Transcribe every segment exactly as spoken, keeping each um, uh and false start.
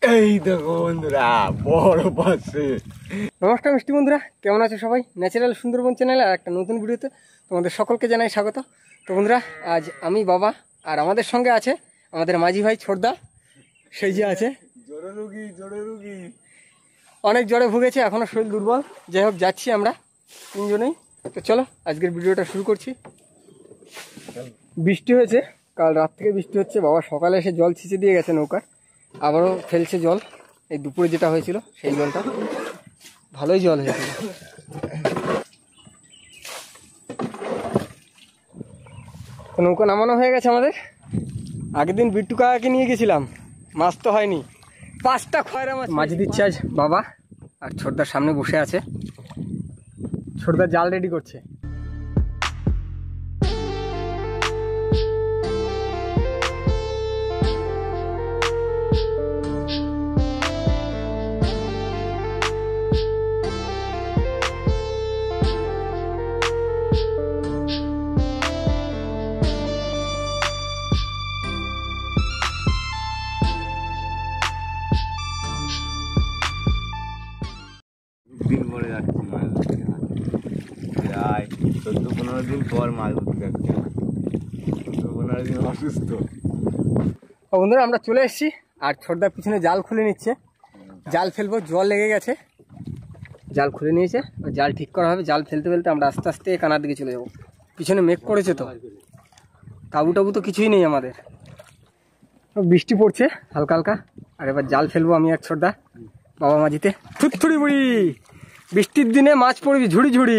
এই দেখো বন্ধুরা বড় পাশে। নমস্কার মিষ্টি বন্ধুরা, কেমন আছো সবাই? ন্যাচারাল সুন্দরবন চ্যানেলে আর একটা নতুন ভিডিওতে তোমাদের সকলকে জানাই স্বাগত। তো বন্ধুরা, আজ আমি বাবা আর আমাদের সঙ্গে আছে আমাদের মাঝি ভাই ছোটদা, সেই যে আছে জোরে রুগী জোরে রুগী অনেক জ্বরে ভুগেছে, এখনও শরীর দুর্বল। যাই হোক, যাচ্ছি আমরা তিনজনেই। তো চলো আজকের ভিডিওটা শুরু করছি। বৃষ্টি হয়েছে, কাল রাত থেকে বৃষ্টি হচ্ছে। বাবা সকালে এসে জল ছিঁচে দিয়ে গেছে নৌকার, আবারও ফেলছে জল। এই দুপুরে যেটা হয়েছিল সেই জলটা ভালোই জল হয়েছিল। নৌকা নামানো হয়ে গেছে আমাদের। আগের দিন বিট্টু কাকাকে নিয়ে গেছিলাম, মাছ তো হয়নি। পাঁচটা খয়রা মাছ মাঝি দিচ্ছে আজ বাবা, আর ছোটদার সামনে বসে আছে। ছোটদার জাল রেডি করছে। দিন পরে যাচ্ছি মাছ ধরতে, প্রায় চোদ্দ পনেরো দিন পর মাছ ধরতে যাচ্ছি। চোদ্দ পনেরো দিন অসুস্থ। বন্ধুরা আমরা চলে এসেছি, আর ছোটদার পিছনে জাল খুলে নিচ্ছে। জাল ফেলবো, জল লেগে গেছে। জাল খুলে নিয়েছে, জাল ঠিক করা হবে। জাল ফেলতে ফেলতে আমরা আস্তে আস্তে কানার দিকে চলে যাবো। পিছনে মেঘ করেছে, তো তাবু টাবু তো কিছুই নেই আমাদের। বৃষ্টি পড়ছে হালকা হালকা, আর এবার জাল ফেলবো আমি আর ছোটদা বাবা মাঝিতে। থুড়ি বুড়ি, বৃষ্টির দিনে মাছ পড়বি ঝুড়ি ঝুড়ি।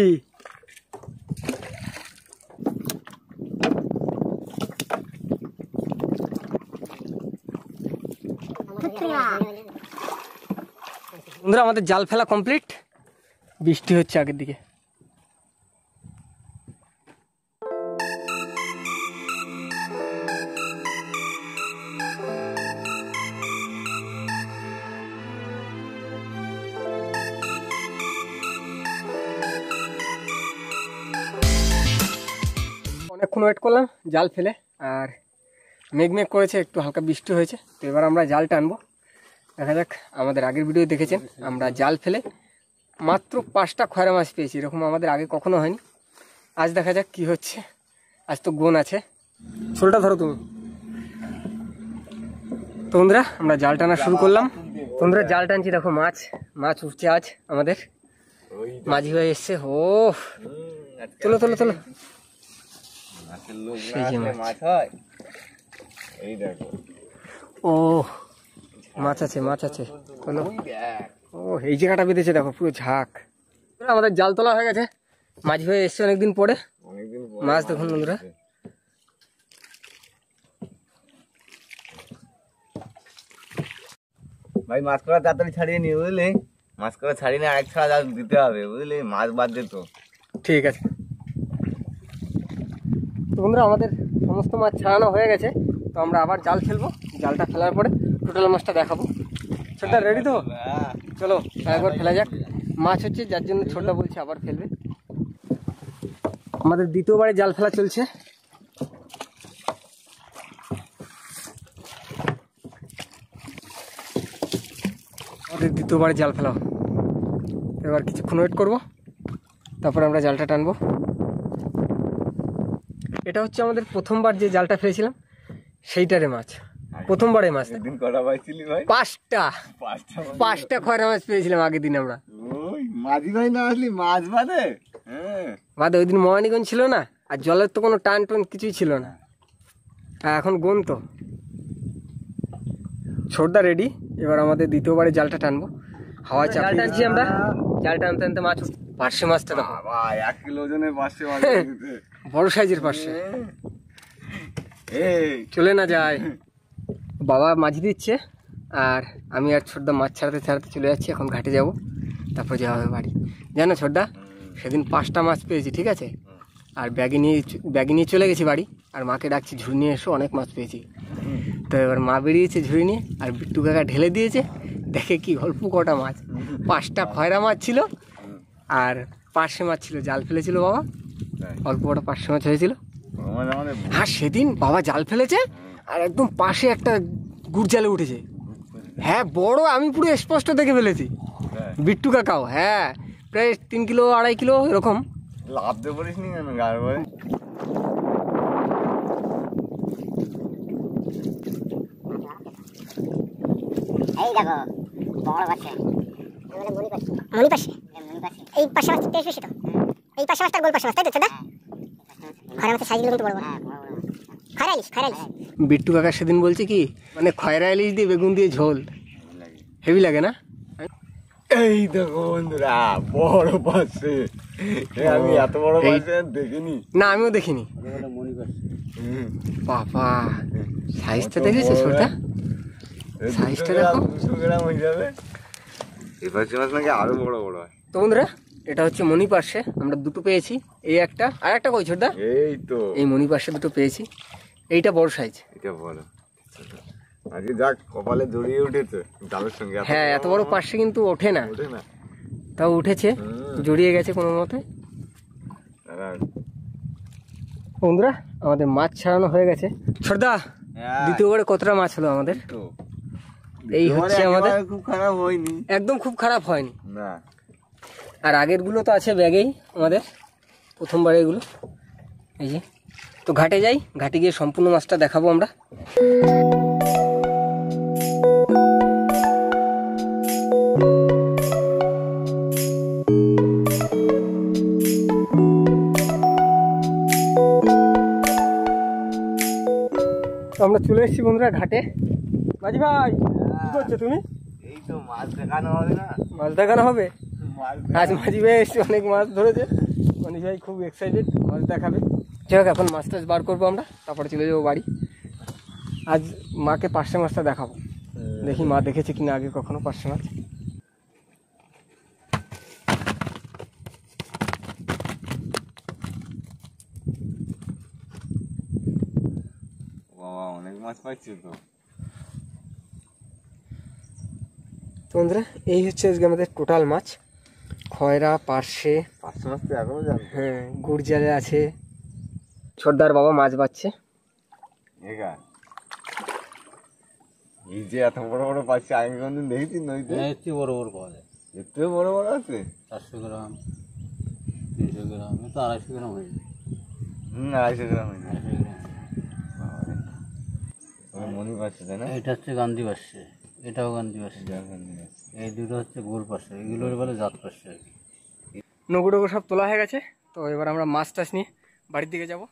বন্ধুরা আমাদের জাল ফেলা কমপ্লিট। বৃষ্টি হচ্ছে আগের দিকে। অনেকক্ষণ ওয়েট করলাম জাল ফেলে, আর মেঘ মেঘ করেছে, একটু হালকা বৃষ্টি হয়েছে। তো এবার আমরা জাল টানবো। দেখা যাক, আমাদের আগের ভিডিও দেখেছেন আমরা জাল ফেলে মাত্র পাঁচটা খয়রা মাছ পেয়েছি, এরকম আমাদের আগে কখনো হয়নি। আজ দেখা যাক কি হচ্ছে। আজ তো গুণ আছে। ছোলটা ধরো তুমি। তো বন্ধুরা আমরা জাল টানা শুরু করলাম। বন্ধুরা জাল টানছি, দেখো মাছ মাছ উঠছে আজ আমাদের। মাঝি ভাই এসছে। ও তোলো তোলো তোলো। ও মাছ আছে মাছ আছে তোলো। ও এই জায়গাটা বেঁধেছে দেখো, পুরো ঝাঁক। আমাদের জাল তোলা হয়ে গেছে। মাঝি ভাই এসছে অনেকদিন পরে। মাছ দেখুন বন্ধুরা। ভাই মাছ করা তাড়াতাড়ি ছাড়িয়ে নি, বুঝলি? মাছ করা ছাড়িয়ে নিয়ে আরেক ছাড়া জাল দিতে হবে, বুঝলি? মাছ বাদ যেত। ঠিক আছে। তো বন্ধুরা আমাদের সমস্ত মাছ ছাড়ানো হয়ে গেছে। তো আমরা আবার জাল ফেলবো। জালটা ফেলার পরে টোটাল মাছটা দেখাবো। ছোটটা রেডি তো? চলো একবার ফেলা যাক। মাছ হচ্ছে, যার জন্য ছোটটা বলছে আবার ফেলবে। আমাদের দ্বিতীয়বারে জাল ফেলা চলছে। আমাদের দ্বিতীয়বারে জাল ফেলা। এবার কিছুক্ষণ ওয়েট করবো, তারপর আমরা জালটা টানবো। এটা হচ্ছে আমাদের প্রথমবার যে জালটা ফেলেছিলাম সেইটারে মাছ। প্রথমবারে মাছ পাঁচটা পাঁচটা খয়রা মাছ পেয়েছিলাম আগের দিন আমরা। মাঝি ভাই না আসলি মাছ বাদে বাদে ওই দিন মহানিগঞ্জ ছিল না, আর জলের তো কোনো টান টান কিছুই ছিল না। আর এখন গুণ তো। ছোটদা রেডি, এবার আমাদের দ্বিতীয়বারে জালটা টানবো। হাওয়া চাপ টানছি আমরা। জাল টানতে টানতে মাছ পার্শে মাছটা দেখো, এক কিলো ওজনের পার্শে মাছ, বড় সাইজের পার্শে। চলে না যায়। বাবা মাঝি দিচ্ছে, আর আমি আর ছোটদা মাছ ছাড়াতে ছাড়াতে চলে যাচ্ছি। এখন ঘাটে যাব, তারপর যাওয়া হবে বাড়ি। জানো ছোটদা, সেদিন পাঁচটা মাছ পেয়েছি, ঠিক আছে? আর ব্যাগে নিয়ে ব্যাগে নিয়ে চলে গেছি বাড়ি, আর মাকে ডাকছি ঝুড়ি নিয়ে এসো, অনেক মাছ পেয়েছি। তো এবার মা বেরিয়েছে ঝুড়ি নিয়ে, আর বিট্টু কাকা ঢেলে দিয়েছে। দেখে কি অল্প কটা মাছ, পাঁচটা খয়রা মাছ ছিল, আর পার্শে মাছ ছিল। জাল ফেলেছিল বাবা, অল্প কটা পার্শে মাছ হয়েছিল। আর সেদিন বাবা জাল ফেলেছে, আর একদম পাশে একটা গুড় জালে উঠেছে। হ্যাঁ বড়, আমি পুরো স্পষ্ট দেখে ফেলেছি। বিট্টু কাকাও, হ্যাঁ প্রায় তিন কিলো আড়াই কিলো এরকম। লাভ দিয়ে পড়িস নি কেন গাড় বয়ে? এই দেখো বড় বাচ্চা মনি পাশে মনি পাশে এই পাশে মাছ বেশ বেশি তো, এই পাশে মাছটা গোল পাশে মাছ তাই তো দাদা? খয়রা মাছের সাইজগুলো কিন্তু বড় বড়। খয়রা ইলিশ, খয়রা ইলিশ। বিট্টু কাকা সেদিন বলছে কি মানে খয়রা ইলিশ দিয়ে বেগুন দিয়ে ঝোল হেভি লাগে না? এই দেখো বন্ধুরা বড় পাশে, আমি এত বড় পাশে দেখিনি। না আমিও দেখিনি। বাবা সাইজটা দেখেছো ছোটটা? সাইজটা দেখো, দুশো গ্রাম হয়ে যাবে। এই পাশে মাছ নাকি আরো বড় বড় হয়। তো বন্ধুরা এটা হচ্ছে মনি পার্শে, আমরা দুটো পেয়েছি। এই একটা আর একটা কই ছোটদা? এই তো এই মনি পার্শে দুটো পেয়েছি। এইটা বড় সাইজ। এটা বড়। আজকে যাক কপালে জড়িয়ে উঠেছে জালের সঙ্গে। হ্যাঁ এত বড় পার্শে কিন্তু ওঠে না, ওঠে না, তাও উঠেছে, জড়িয়ে গেছে কোনো মতে। বন্ধুরা আমাদের মাছ ছাড়ানো হয়ে গেছে। ছোটদা দ্বিতীয়বারে কতটা মাছ হলো আমাদের? এই হচ্ছে আমাদের, খুব খারাপ হয়নি একদম খুব খারাপ হয়নি না। আর আগের গুলো তো আছে ব্যাগেই আমাদের, প্রথমবার এগুলো। এই যে তো ঘাটে যাই, ঘাটে গিয়ে সম্পূর্ণ মাছটা দেখাবো আমরা। তো আমরা চলে এসেছি বন্ধুরা ঘাটে। মাঝি ভাই কি করছো তুমি? এই তো মাছ দেখানো হবে না, মাছ দেখানো হবে। আজ মাঝি ভাই এসে অনেক মাছ ধরেছে, মাঝি ভাই খুব এক্সাইটেড মাছ দেখাবে। যাই হোক এখন মাছ টাছ বার করবো আমরা, তারপরে চলে যাবো বাড়ি। আজ মাকে পার্শে মাছটা দেখাবো, দেখি মা দেখেছে কিনা আগে কখনো পার্শে মাছ। বাবা অনেক মাছ পাচ্ছি তো। বন্ধুরা এই হচ্ছে আজকে আমাদের টোটাল মাছ। খয়রা, পার্শে, পাঁচশো মাছ তো এখনো জানো? হ্যাঁ গুড় জালে আছে। ছোটদার বাবা মাছ বাচ্ছে। এই যে এত বড় বড় পাচ্ছি আমি কোনদিন দেখেছি নইতে? এর বড় বড় পাওয়া যায়, এর থেকে বড় বড় আছে। চারশো গ্রাম তিনশো গ্রাম তো আড়াইশো গ্রাম হয়ে যায়। হম আড়াইশো গ্রাম হয়ে যায়। আড়াইশো গ্রাম মনি পাচ্ছে তাই না? এটা হচ্ছে গান্ধী পাশে, এটাও গান্ধী পাশে। এই দুটো হচ্ছে গোল পাশে, এগুলোর বলে জাত পাশে আর কি। নৌকো টুকু সব তোলা হয়ে গেছে। তো এবার আমরা মাছ টাছ নিয়ে বাড়ির দিকে যাব।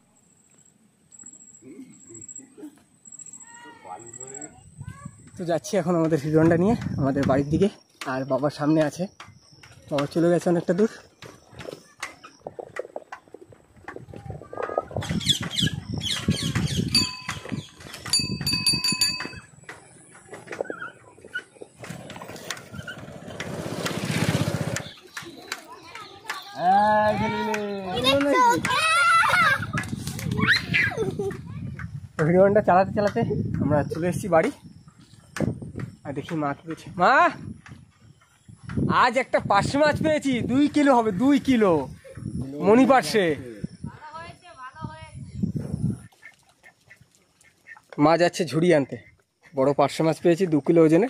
তো যাচ্ছি এখন আমাদের হিরোহন্ডা নিয়ে আমাদের বাড়ির দিকে। আর বাবার সামনে আছে, বাবা চলে গেছে অনেকটা দূর। হিরো হন্ডা চালাতে চালাতে আমরা চলে এসেছি বাড়ি। আর দেখি মা কি পেয়েছে। মা আজ একটা পার্শে মাছ পেয়েছি, দুই কিলো হবে, দুই কিলো মনি পার্শে। মা যাচ্ছে ঝুড়ি আনতে, বড় পার্শে মাছ পেয়েছি দু কিলো ওজনের।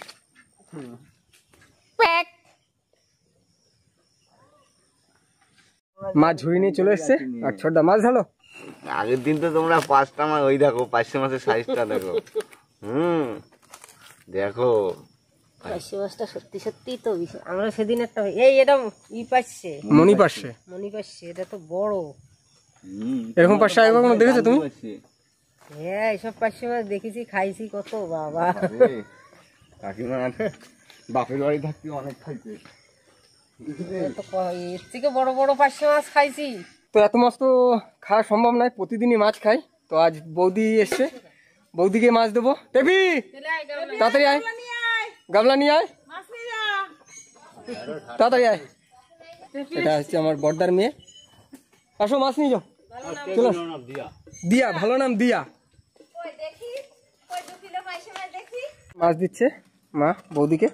মাছ ঝুড়ি নিয়ে চলে এসছে। আর ছোটদা মাছ ধরো। আগের দিন তো তোমরা পাঁচটা মাছ, ওই দেখো পাঁচশো মাছের সাইজটা দেখো। হুম দেখো পার্শে মাছটা সত্যি সত্যি তো বিশাল। আমরা সেদিন একটা এই এটা ই পাচ্ছে মনি পার্শে, মনি পাচ্ছে, এটা তো বড়। এরকম পার্শে আগে কখনো দেখেছো তুমি? হ্যাঁ এইসব পার্শে মাছ দেখেছি, খাইছি কত বাবা। কাকিমা বাপের বাড়ি থাকতে অনেক খাইছে, এর থেকে বড় বড় পার্শে মাছ খাইছি। তো এত মাছ তো খাওয়া সম্ভব নয়, প্রতিদিনই মাছ খাই। তো আজ বৌদি এসছে, বৌদিকে মাছ দেবো। টেপি তাড়াতাড়ি আয়, গামলা নিয়ে আয়, তাড়াতাড়ি আয়। এটা হচ্ছে আমার বড়দার মেয়ে। আসো মাছ নিয়ে যাও, চলো। দিয়া, ভালো নাম দিয়া। মাছ দিচ্ছে মা বৌদিকে।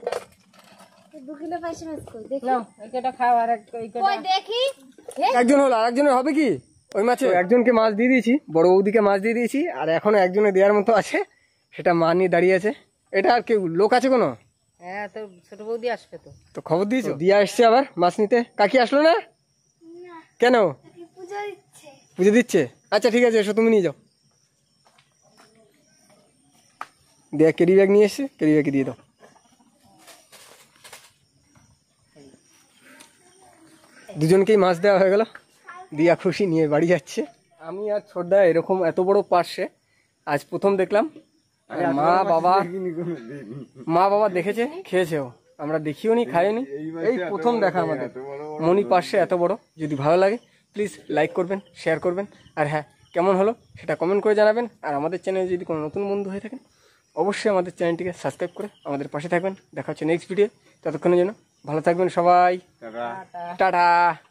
একজন হলো, আর একজনের হবে কি? ওই মাছে একজনকে মাছ দিয়ে দিয়েছি, বড় বৌদিকে মাছ দিয়ে দিয়েছি। আর এখনো একজনে দেওয়ার মতো আছে, সেটা মা নিয়ে দাঁড়িয়ে আছে। এটা আর কেউ লোক আছে কোনো? হ্যাঁ তো ছোট বৌদি আসবে তো। তো খবর দিয়েছো? দিয়া এসছে আবার মাছ নিতে। কাকি আসলো না কেন? পুজো দিচ্ছে। আচ্ছা ঠিক আছে, এসো তুমি নিয়ে যাও। দিয়া ক্যারি ব্যাগ নিয়ে এসছে, ক্যারি ব্যাগে দিয়ে দাও। দুজনকেই মাছ দেওয়া হয়ে গেল। দিয়া খুশি নিয়ে বাড়ি যাচ্ছে। আমি আর ছোটদা এরকম এত বড় পার্শ্বে আজ প্রথম দেখলাম। মা বাবা মা বাবা দেখেছে, খেয়েছেও, আমরা দেখিও নি, খাইও নি, এই প্রথম দেখা আমাদের মনি পার্শ্বে এত বড়। যদি ভালো লাগে প্লিজ লাইক করবেন, শেয়ার করবেন, আর হ্যাঁ কেমন হলো সেটা কমেন্ট করে জানাবেন। আর আমাদের চ্যানেলে যদি কোনো নতুন বন্ধু হয়ে থাকেন অবশ্যই আমাদের চ্যানেলটিকে সাবস্ক্রাইব করে আমাদের পাশে থাকবেন। দেখা হচ্ছে নেক্সট ভিডিও। ততক্ষণের জন্য ভালো থাকবেন সবাই। টাটা।